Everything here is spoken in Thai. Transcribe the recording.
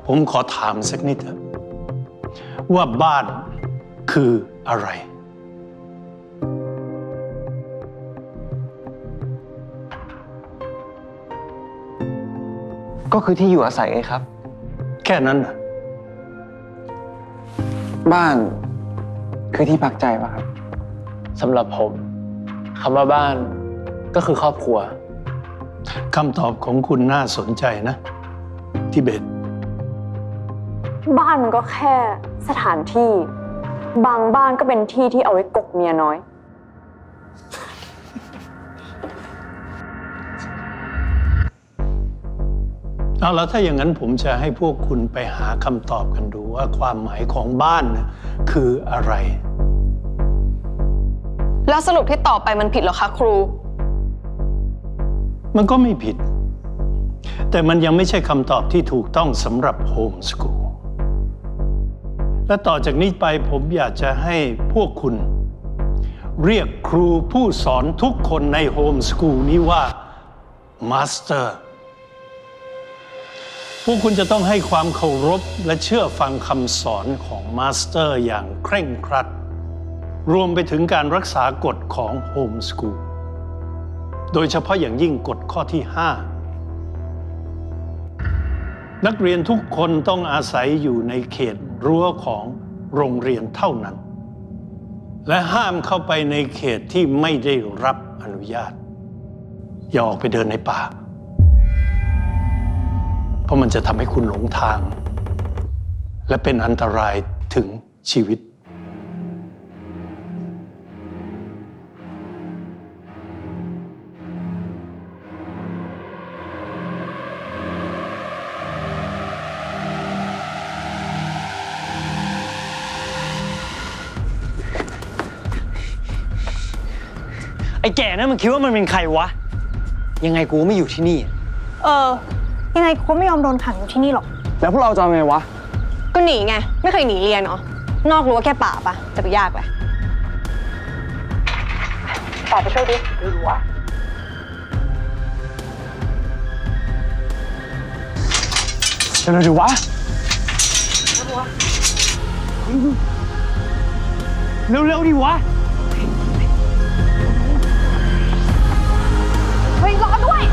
ผมขอถามสักนิดเถอะว่าบ้านคืออะไรก็คือที่อยู่อาศัยไงครับแค่นั้นนะบ้านคือที่พักใจป่ะครับสำหรับผมคำว่าบ้านก็คือครอบครัวคำตอบของคุณน่าสนใจนะทิเบตบ้านมันก็แค่สถานที่บางบ้านก็เป็นที่ที่เอาไว้กกเมียน้อยเอาแล้วถ้าอย่างนั้นผมจะให้พวกคุณไปหาคำตอบกันดูว่าความหมายของบ้านคืออะไรแล้วสรุปที่ตอบไปมันผิดเหรอคะครูมันก็ไม่ผิดแต่มันยังไม่ใช่คำตอบที่ถูกต้องสำหรับโฮมสคูลและต่อจากนี้ไปผมอยากจะให้พวกคุณเรียกครูผู้สอนทุกคนในโฮมสคูลนี้ว่ามาสเตอร์พวกคุณจะต้องให้ความเคารพและเชื่อฟังคำสอนของมาสเตอร์อย่างเคร่งครัดรวมไปถึงการรักษากฎของโฮมสคูลโดยเฉพาะอย่างยิ่งกฎข้อที่ 5นักเรียนทุกคนต้องอาศัยอยู่ในเขตรั้วของโรงเรียนเท่านั้นและห้ามเข้าไปในเขตที่ไม่ได้รับอนุญาตอย่าออกไปเดินในป่าเพราะมันจะทำให้คุณหลงทางและเป็นอันตรายถึงชีวิตไอ้แก่นั่นมันคิดว่ามันเป็นใครวะยังไงกูไม่อยู่ที่นี่ยังไงกูก็ไม่ยอมโดนขังอยู่ที่นี่หรอกแล้วพวกเราจะเอาไงวะก็หนีไงไม่เคยหนีเรียนเนาะนอกรั้วแค่ป่าปะจะไปยากเลยป่าไปช่วยดิไม่รู้อะเร็วๆดิวะเร็วๆดิวะเฮ้ยรอด้วย